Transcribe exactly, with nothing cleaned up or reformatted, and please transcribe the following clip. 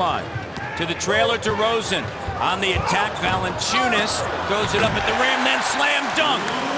baseline. To the trailer, DeRozan. On the attack, Valanciunas goes it up at the rim, then slam dunk.